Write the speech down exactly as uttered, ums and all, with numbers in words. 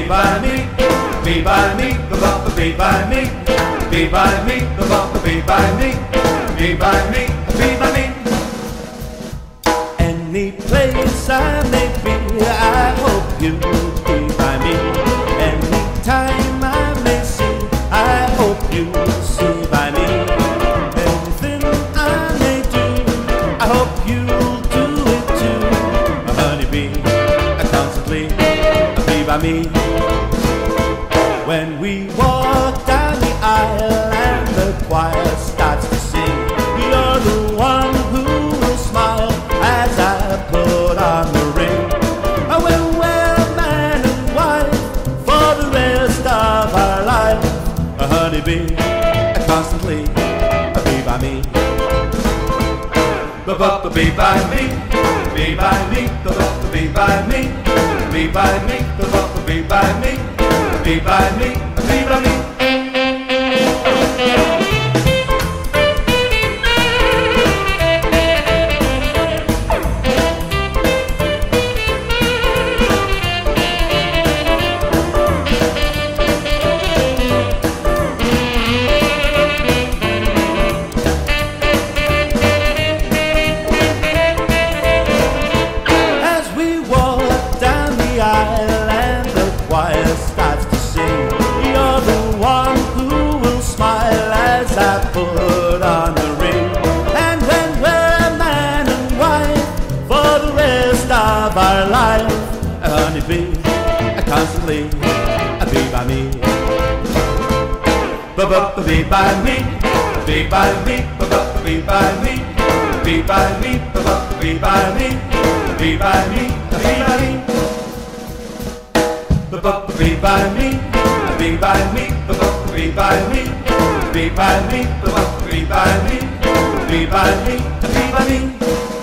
be by me, be by me, be by me, be by me, be by me, be by me, be by me. Any place I may be, I hope you be by me. Any time I may see, I hope you see by me. Anything I may do, I hope you'll do it too. A honeybee, constantly be by me. When we walk down the aisle and the choir starts to sing, you're the one who will smile as I put on the ring. I will wear man and wife for the rest of our life. A honeybee, constantly be by me. Be by me, be by me, be by me, be by me, be by me, be by me, be by me. And the choir starts to sing, you're the one who will smile as I put on the ring. And when we're man and wife for the rest of our life, a honeybee, constantly be by me. Be by me, be by me, be by me, be by me, be by me, be by me, be by me. Be by me, be by me, be by me, be by me, be by me, be by me, be by me.